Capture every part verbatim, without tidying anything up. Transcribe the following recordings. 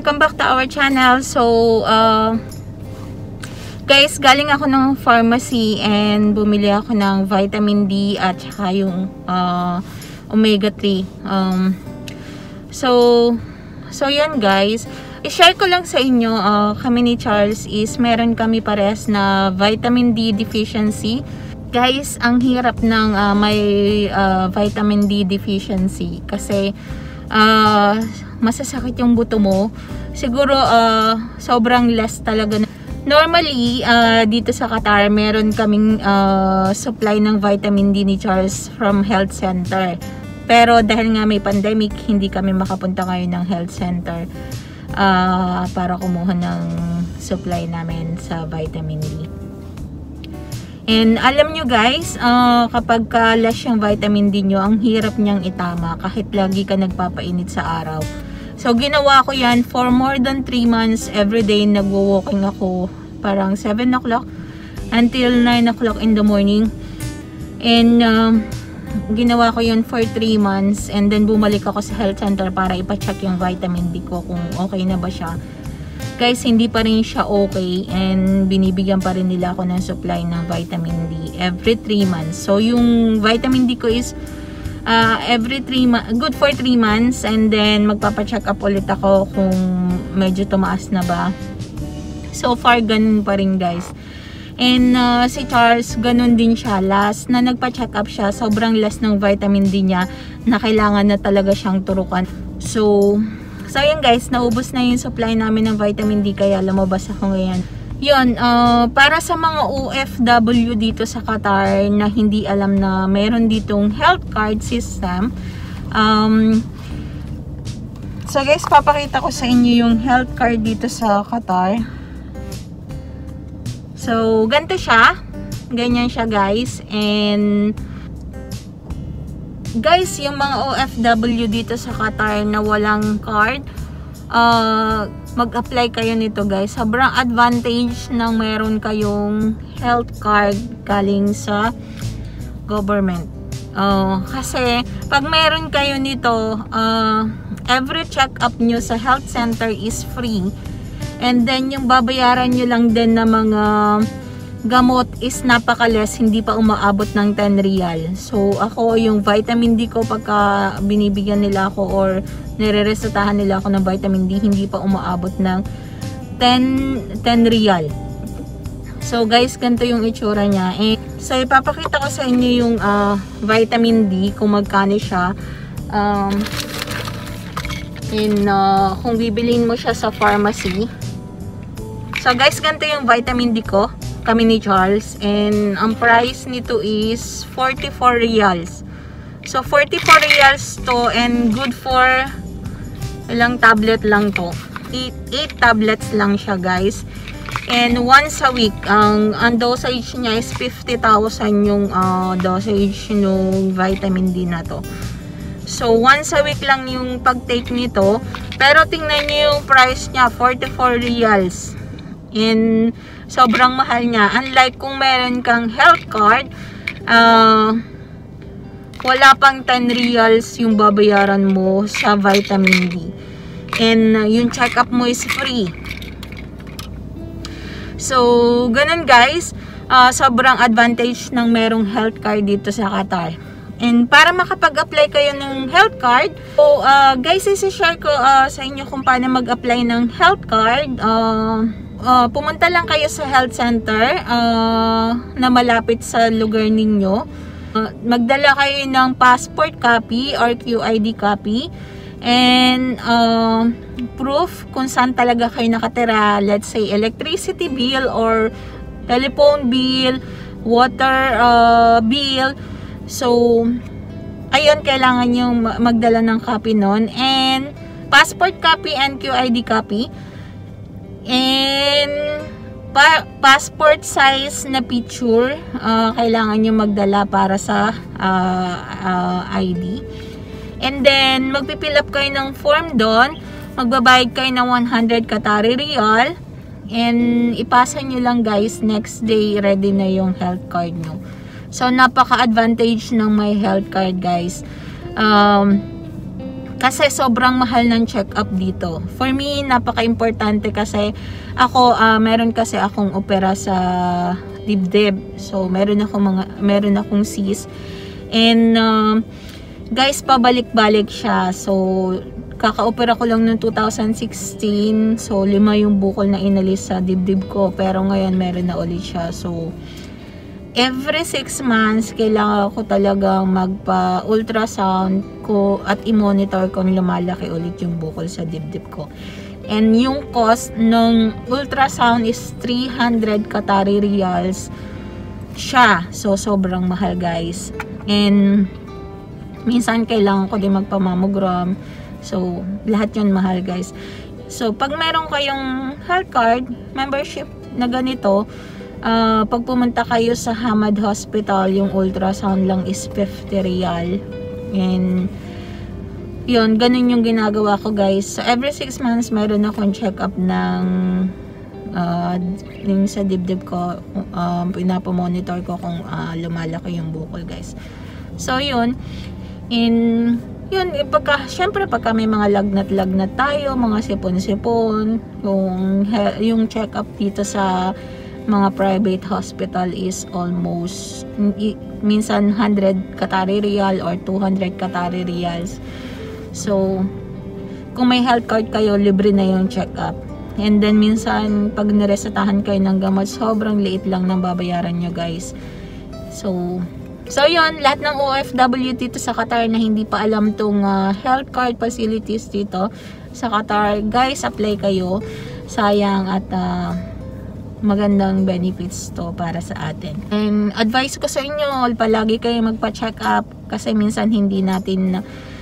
welcome back to our channel. So, uh, guys, galing ako ng pharmacy and bumili ako ng vitamin D at saka yung uh, omega three. Um, so, so yan guys. I-share ko lang sa inyo, uh, kami ni Charles is meron kami pares na vitamin D deficiency. Guys, ang hirap ng uh, may uh, vitamin D deficiency kasi uh, masasakit yung buto mo. Siguro uh, sobrang less talaga. Normally, uh, dito sa Qatar, meron kaming uh, supply ng vitamin D ni Charles from health center. Pero dahil nga may pandemic, hindi kami makapunta ngayon ng health center uh, para kumuha ng supply namin sa vitamin D. And alam nyo guys, uh, kapag ka-less yung vitamin D nyo, ang hirap niyang itama kahit lagi ka nagpapainit sa araw. So ginawa ko yan for more than three months. Everyday nagwo-walking ako parang seven o'clock until nine o'clock in the morning. And uh, ginawa ko yun for three months. And then bumalik ako sa health center para ipacheck yung vitamin D ko kung okay na ba siya. Guys, hindi pa rin siya okay and binibigyan pa rin nila ako ng supply ng vitamin D every three months. So yung vitamin D ko is uh, every three months, good for three months, and then magpapacheck up ulit ako kung medyo tumaas na ba. So far ganun pa rin guys. And uh, si Charles, ganun din siya. Last na nagpa-check up siya, sobrang less ng vitamin D niya na kailangan na talaga siyang turukan. So So yun guys, naubos na yung supply namin ng vitamin D kaya lumabas ako ngayon. Yun, uh, para sa mga O F W dito sa Qatar na hindi alam na meron ditong health card system. Um, so guys, papakita ko sa inyo yung health card dito sa Qatar. So, ganito siya. Ganyan siya guys. And guys, yung mga O F W dito sa Qatar na walang card, uh, mag-apply kayo nito guys. Sobrang advantage nang meron kayong health card galing sa government. Uh, kasi pag meron kayo nito, uh, every check-up nyo sa health center is free. And then yung babayaran nyo lang din na mga gamot is napaka-less, hindi pa umaabot ng ten riyal. So ako, yung vitamin D ko pagka binibigyan nila ako or nire-resetahan nila ako ng vitamin D, hindi pa umaabot ng ten riyal. So guys, ganito yung itsura niya. Eh, so ipapakita ko sa inyo yung uh, vitamin D kung magkano siya. Um, in, uh, kung bibilin mo siya sa pharmacy. So guys, ganito yung vitamin D ko, kami ni Charles, and ang price nito is forty-four riyals. So forty-four riyals to, and good for ilang tablet lang to, eight tablets lang siya guys, and once a week. Ang, ang dosage niya is fifty thousand yung uh, dosage ng vitamin D na to. So once a week lang yung pag-take nito, pero tingnan niyo yung price niya, forty-four riyals. And sobrang mahal niya. Unlike kung meron kang health card, uh, wala pang ten riyals yung babayaran mo sa vitamin D. And uh, yung check-up mo is free. So, ganun guys. Uh, sobrang advantage ng merong health card dito sa Qatar. And para makapag-apply kayo ng health card, so uh, guys, isi-share ko uh, sa inyo kung paano mag-apply ng health card. Uh, Uh, pumunta lang kayo sa health center uh, na malapit sa lugar ninyo. Uh, magdala kayo ng passport copy or Q I D copy. And uh, proof kung saan talaga kayo nakatira. Let's say electricity bill or telephone bill, water uh, bill. So, ayun, kailangan nyo magdala ng copy nun. And passport copy and Q I D copy. And pa passport size na picture, uh, kailangan nyo magdala para sa uh, uh, I D. And then magpipill up kayo ng form doon, magbabayad kayo ng one hundred Qatari riyal, and ipasa nyo lang guys, next day ready na yung health card nyo. So napaka advantage ng my health card guys. um, Kasi sobrang mahal ng check-up dito. For me, napaka-importante kasi ako, uh, meron kasi akong opera sa dibdib. So, meron akong mga, meron akong cyst. And, uh, guys, pabalik-balik siya. So, kaka-opera ko lang noong two thousand sixteen. So, lima yung bukol na inalis sa dibdib ko. Pero ngayon, meron na ulit siya. So, every six months, kailangan ko talagang magpa-ultrasound ko at i-monitor kung lumalaki ulit yung bukol sa dibdib ko. And yung cost ng ultrasound is three hundred Qatari riyals siya. So, sobrang mahal, guys. And, minsan kailangan ko din magpa-mammogram. So, lahat yun mahal, guys. So, pag meron kayong health card, membership na ganito, Uh, pag pumunta kayo sa Hamad Hospital, yung ultrasound lang is fifty riyal. And yun, ganun yung ginagawa ko, guys. So, every six months, meron akong check-up ng uh, yung sa dibdib ko. Um, pinapamonitor ko kung uh, lumalaki yung bukol, guys. So, yun. In, yun, pagka, syempre, pagka may mga lagnat-lagnat tayo, mga sipon-sipon, yung, yung check-up dito sa mga private hospital is almost minsan one hundred Qatari riyal or two hundred Qatari riyals. So, kung may health card kayo, libre na yung check-up. And then, minsan, pag niresetahan kayo ng gamot, sobrang liit lang ng babayaran nyo, guys. So, so yun, lahat ng O F W dito sa Qatar na hindi pa alam tong uh, health card facilities dito sa Qatar, guys, apply kayo. Sayang at uh, magandang benefits to para sa atin. And advice ko sa inyo, palagi kayo magpa-check up kasi minsan hindi natin na,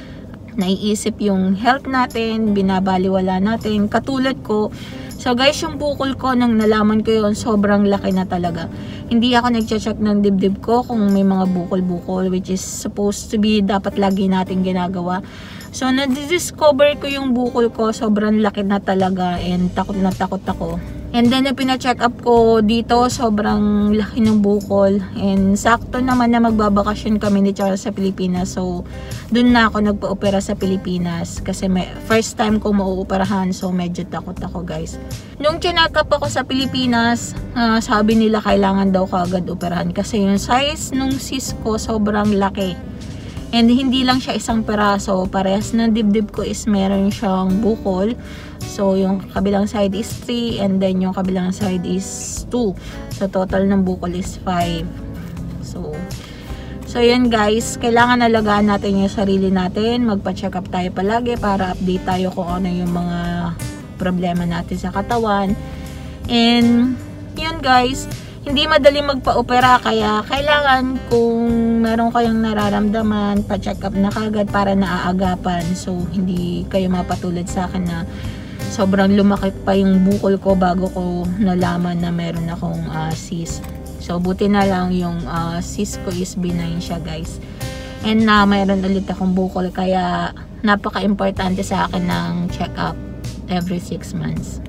naiisip yung health natin, binabaliwala natin. Katulad ko, so guys, yung bukol ko nang nalaman ko yun, sobrang laki na talaga. Hindi ako nagche-check ng dibdib ko kung may mga bukol-bukol, which is supposed to be dapat lagi natin ginagawa. So, na-discover ko yung bukol ko, sobrang laki na talaga and takot na takot ako. And then, na pina-check up ko dito, sobrang laki ng bukol. And sakto naman na magbabakasyon kami ni Charles sa Pilipinas. So, dun na ako nagpa-opera sa Pilipinas. Kasi may, first time ko mauoperahan. So, medyo takot ako, guys. Nung check up ako sa Pilipinas, uh, sabi nila kailangan daw kaagad operahan. Kasi yung size nung cyst ko, sobrang laki. And hindi lang siya isang peraso. Parehas ng dibdib ko is meron siyang bukol. So, yung kabilang side is three and then yung kabilang side is two. So, total ng bukol is five. So, so yan guys. Kailangan alagaan natin yung sarili natin. Magpa-check up tayo palagi para update tayo kung ano yung mga problema natin sa katawan. And, yun guys. Hindi madali magpa-opera kaya kailangan kung meron kayong nararamdaman, pa-check up na kagad para naaagapan. So, hindi kayo mapatulad sa akin na sobrang lumaki pa yung bukol ko bago ko nalaman na meron akong uh, cyst. So, buti na lang yung uh, cyst ko is benign siya guys. And na uh, meron ulit akong bukol kaya napaka-importante sa akin ng check up every six months.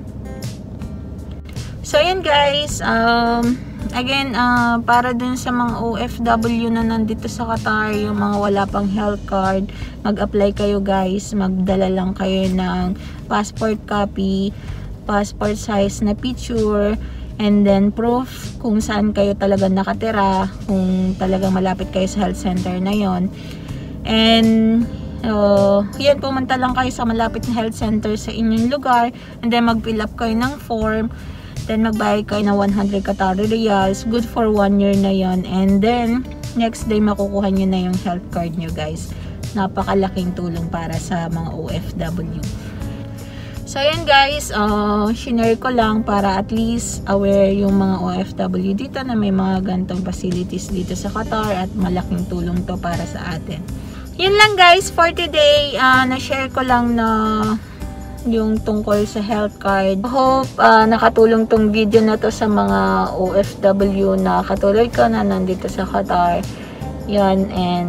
So, yun guys, um, again, uh, para dun sa mga O F W na nandito sa Qatar, yung mga wala pang health card, mag-apply kayo guys, magdala lang kayo ng passport copy, passport size na picture, and then proof kung saan kayo talaga nakatira, kung talagang malapit kayo sa health center na yon. And, uh, yan, pumunta lang kayo sa malapit na health center sa inyong lugar, and then mag-fill up kayo ng form. Then, magbayad kayo ng one hundred Qatari riyals. Good for one year na yon. And then, next day, makukuha nyo na yung health card nyo, guys. Napakalaking tulong para sa mga O F W. So, yan guys. Uh, shinare ko lang para at least aware yung mga O F W dito na may mga gantong facilities dito sa Qatar at malaking tulong to para sa atin. Yun lang guys for today. Uh, na-share ko lang na yung tungkol sa health card. Hope uh, nakatulong tong video na to sa mga O F W na katulad ko na nandito sa Qatar. Yan, and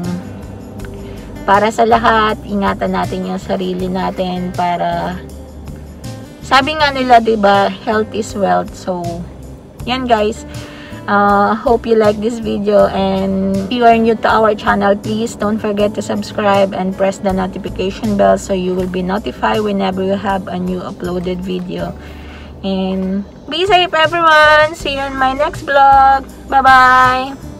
para sa lahat, ingatan natin yung sarili natin para sabi nga nila, diba, health is wealth. So, yan guys. Uh, hope you like this video, and if you are new to our channel, please don't forget to subscribe and press the notification bell so you will be notified whenever you have a new uploaded video. And be safe everyone. See you in my next vlog. Bye bye.